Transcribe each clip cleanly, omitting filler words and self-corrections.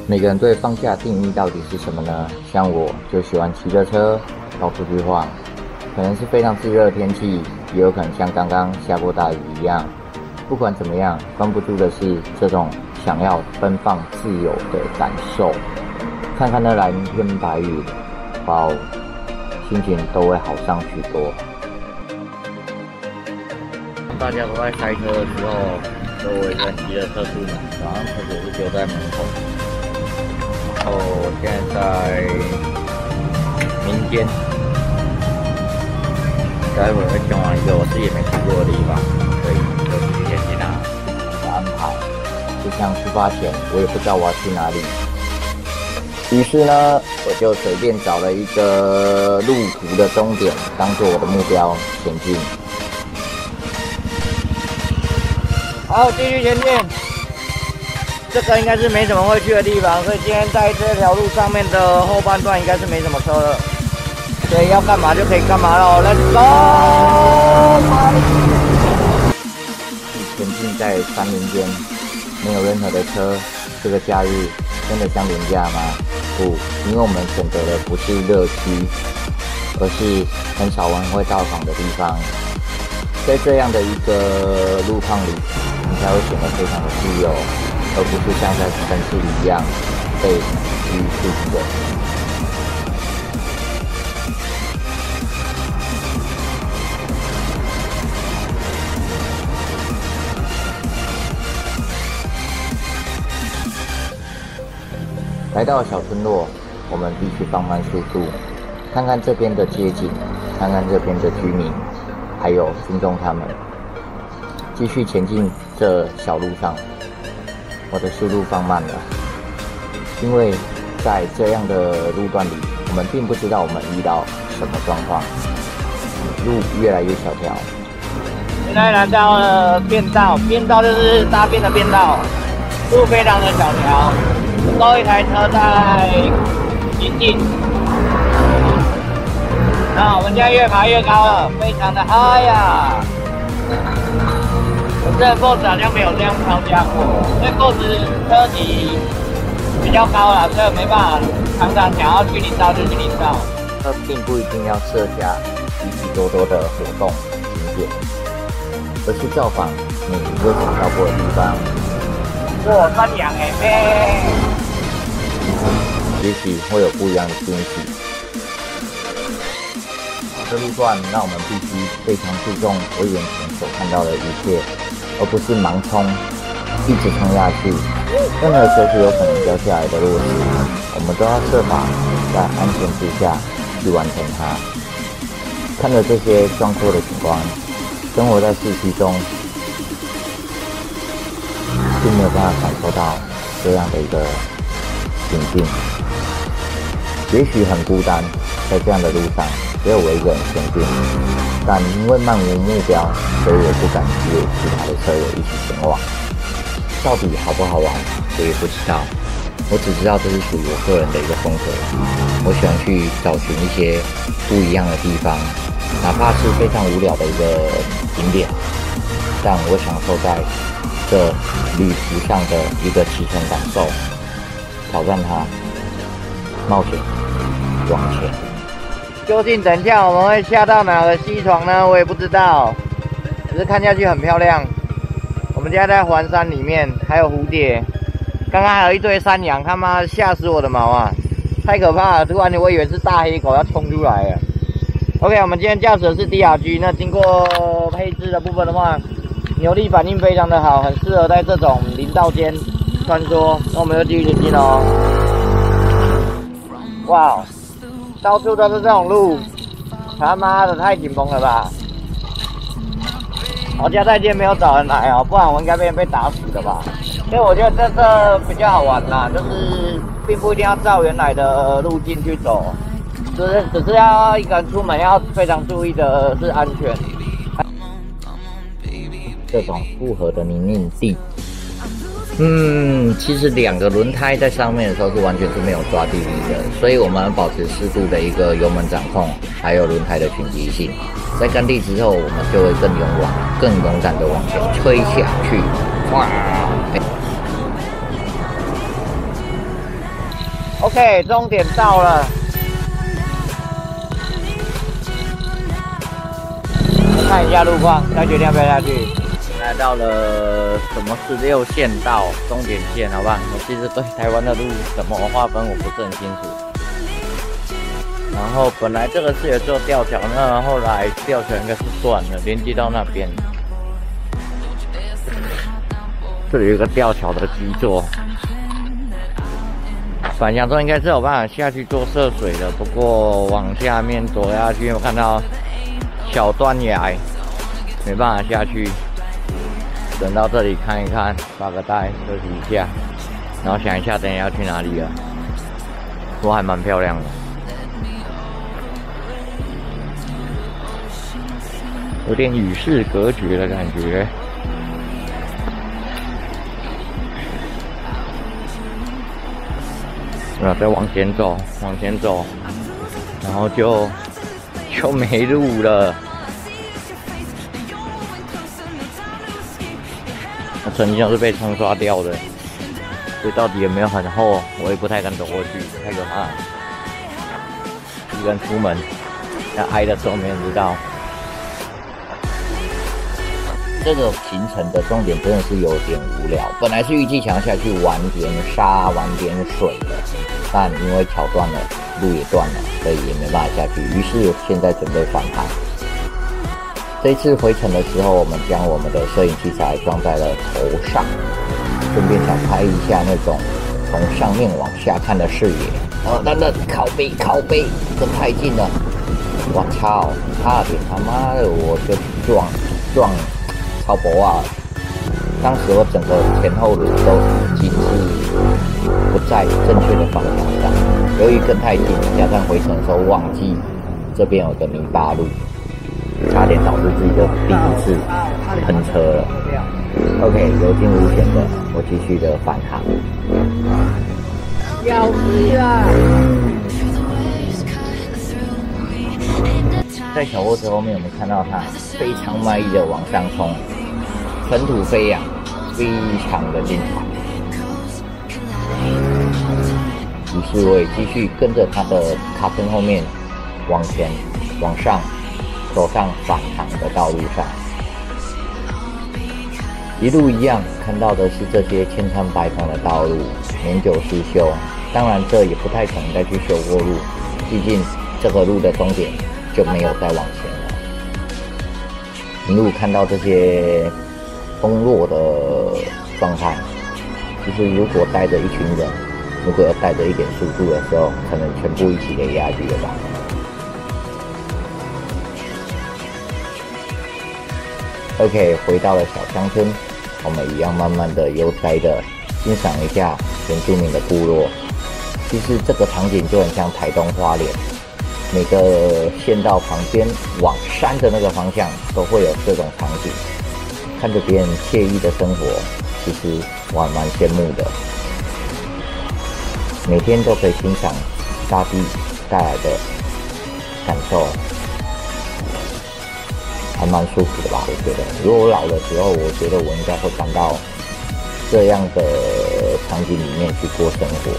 每个人对放假定义到底是什么呢？像我就喜欢骑着车到处去晃，可能是非常炙热的天气，也有可能像刚刚下过大雨一样。不管怎么样，关不住的是这种想要奔放自由的感受。看看那蓝天白云，哇哦，心情都会好上许多。大家都在开车的时候，都我一个人骑着车出门，早上车子是丢在门口。然后我现在在民间，待会会前往一个我自己没去过的地方，所以就提前给他安排。就像出发前，我也不知道我要去哪里，于是呢，我就随便找了一个路途的终点，当做我的目标前进。好，继续前进。这个应该是没什么会去的地方，所以今天在这条路上面的后半段应该是没什么车了，所以要干嘛就可以干嘛咯。Let's go！ 前进在山林间，没有任何的车。这个假日真的像连假吗？不，因为我们选择的不是热区，而是很少人会到访的地方。在这样的一个路况里，你才会显得非常的自由。而不是像在城市里一样被拘束着。来到小村落，我们必须放慢速度，看看这边的街景，看看这边的居民，还有尊重他们。继续前进这小路上。我的速度放慢了，因为在这样的路段里，我们并不知道我们遇到什么状况。路越来越小条， 现在来到了便道，便道就是大便的便道，路非常的小条，不够一台车在行进。那我们现在越爬越高了，非常的嗨呀！我这 BOSS 好像没有这样抛家过，因为 BOSS 车体比较高了，所以没办法常常想要去林道就去林道。 这并不一定要设下许许多多的活动景点，而是造访你未曾到过的地方。 哇，山羊哎， 也许会有不一样的惊喜。这路段让我们必须非常注重我眼前所看到的一切。而不是盲冲，一直冲下去。任何随时有可能掉下来的落石，我们都要设法在安全之下去完成它。看着这些壮阔的景观，生活在市区中，并没有办法感受到这样的一个情境。也许很孤单，在这样的路上，只有我一个人前进。但因为漫无目标，所以我不敢约其他的车友一起前往。到底好不好玩，我也不知道。我只知道这是属于我个人的一个风格。我喜欢去找寻一些不一样的地方，哪怕是非常无聊的一个景点，但我享受在这旅途上的一个启程感受，挑战它，冒险，往前。究竟等一下我们会下到哪个溪床呢？我也不知道，只是看下去很漂亮。我们现在在环山里面，还有蝴蝶，刚刚还有一堆山羊，他妈吓死我的毛啊！太可怕了，突然我以为是大黑狗要冲出来了。OK， 我们今天驾驶的是 DRG， 那经过配置的部分的话，扭力反应非常的好，很适合在这种林道间穿梭。那我们就继续前进哦。哇！到处都是这种路，他妈的太紧绷了吧！好家在今天没有找人来哦，不然我应该被打死的吧。所以我觉得这比较好玩啦，就是并不一定要照原来的路径去走，只是要一个人出门要非常注意的是安全。这种复合的泥泞地。其实两个轮胎在上面的时候是完全是没有抓地力的，所以我们保持适度的一个油门掌控，还有轮胎的群集性。在干地之后，我们就会更勇敢的往前推下去。哇！ OK， 终点到了。看一下路况，再决定要不要下去。来到了什么是6线道终点线，好吧？我其实对台湾的路怎么划分我不是很清楚。然后本来这个是有做吊桥，那后来吊桥应该是断了，连接到那边。这里有一个吊桥的基座，本来想说应该是有办法下去做涉水的，不过往下面走下去，我看到小断崖，没办法下去。等到这里看一看，发个呆，休息一下，然后想一下等一下要去哪里了。说还蛮漂亮的。有点与世隔绝的感觉。再往前走，往前走，然后就没路了。那曾经是被冲刷掉的，所以到底有没有很厚，我也不太敢走过去，太可怕了。一个人出门，要挨的时候没人知道。这个行程的重点真的是有点无聊。本来是预计想要下去玩点沙、玩点水的，但因为桥断了，路也断了，所以也没办法下去。于是现在准备返航。这一次回程的时候，我们将我们的摄影器材装在了头上，顺便想拍一下那种从上面往下看的视野。那靠背，这太近了！我操，差点他妈的我就撞超薄啊！当时我整个前后轮都已经是不在正确的方向上，由于跟太近，加上回程的时候忘记这边有个泥巴路，差点导致自己的第一次喷车了。OK， 有惊无险的，我继续的返航。要死啊！在小货车后面，我们看到它非常卖力的往上冲。尘土飞扬，非常的精彩。于是我也继续跟着他的卡车后面往前往上走上返航的道路上。一路一样看到的是这些千疮百孔的道路，年久失修。当然这也不太可能再去修过路，毕竟这个路的终点就没有再往前了。一路看到这些崩落的状态，其实如果带着一群人，如果要带着一点速度的时候，可能全部一起给压去了吧。OK， 回到了小乡村，我们一样慢慢的悠哉的欣赏一下原住民的部落。其实这个场景就很像台东花莲，每个县道旁边往山的那个方向都会有这种场景。看着别人惬意的生活，其实我还蛮羡慕的。每天都可以欣赏大地带来的感受，还蛮舒服的吧？我觉得，如果我老的时候，我觉得我应该会搬到这样的场景里面去过生活。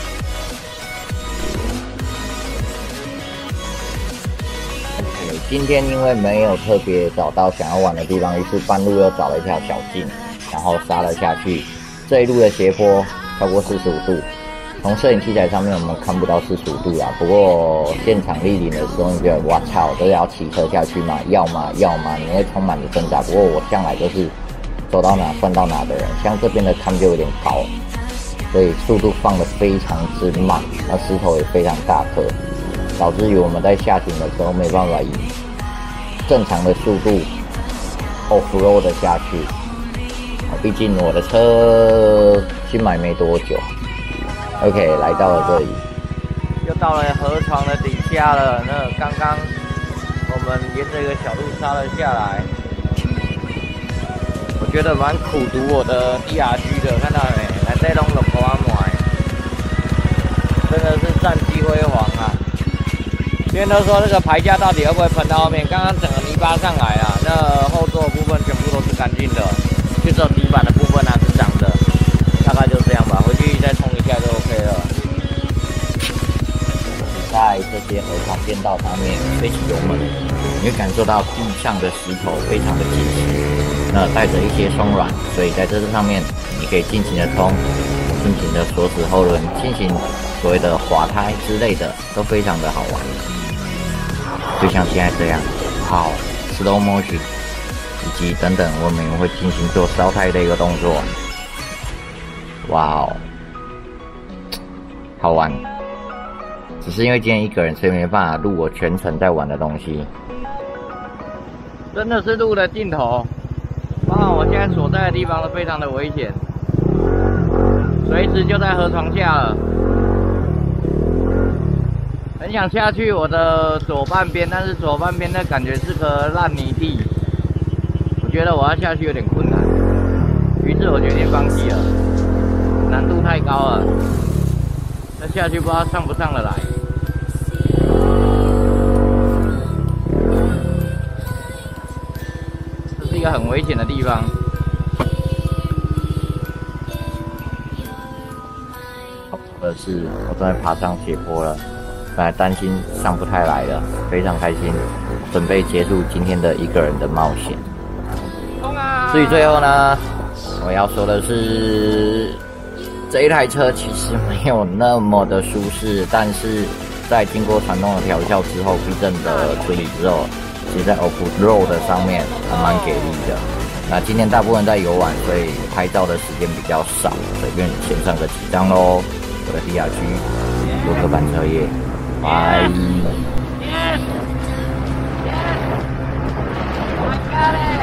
今天因为没有特别找到想要玩的地方，于是半路又找了一条小径，然后杀了下去。这一路的斜坡超过45度，从摄影器材上面我们看不到45度啦。不过现场莅临的时候，你觉得哇操，都要骑车下去嘛？要嘛，你会充满着挣扎。不过我向来就是走到哪算到哪的人，像这边的坎就有点高，所以速度放得非常之慢，那石头也非常大颗，导致于我们在下行的时候没办法以正常的速度 off road 的下去。毕竟我的车新买没多久。OK， 来到了这里，又到了河床的底下了。那刚刚我们沿着一个小路杀了下来，我觉得蛮苦读我的 DRG 的，看到没？来这拢落雨满，真的是战绩辉煌啊！别人都说那个排架到底会不会喷到后面？刚刚整个泥巴上来啊，那后座的部分全部都是干净的，就只有底板的部分是脏的，大概就这样吧。回去再冲一下就 OK 了。 些河床便道上面飞起油门，你会感受到地上的石头非常的结实，那带着一些松软，所以在这上面你可以尽情的冲，尽情的锁死后轮，进行所谓的滑胎之类的，都非常的好玩。就像现在这样，好 slow motion， 以及等等，我们会进行做烧胎的一个动作。哇哦，好玩！只是因为今天一个人，所以没办法录我全程在玩的东西。真的是路的尽头，包括我现在所在的地方都非常的危险，随时就在河床下了。很想下去我的左半边，但是左半边的感觉是个烂泥地，我觉得我要下去有点困难，于是我决定放弃了，难度太高了，那下去不知道上不上得来。这是一个很危险的地方。是我终于爬上斜坡了，本来担心上不太来了，非常开心，准备结束今天的一个人的冒险。至于最后呢，我要说的是，这一台车其实没有那么的舒适，但是在经过传动的调教之后，避震的处理之后，其实在 off road 上面还蛮给力的。那今天大部分在游玩，所以拍照的时间比较少，随便先上个几张咯。我的地下区洛克版车业，拜。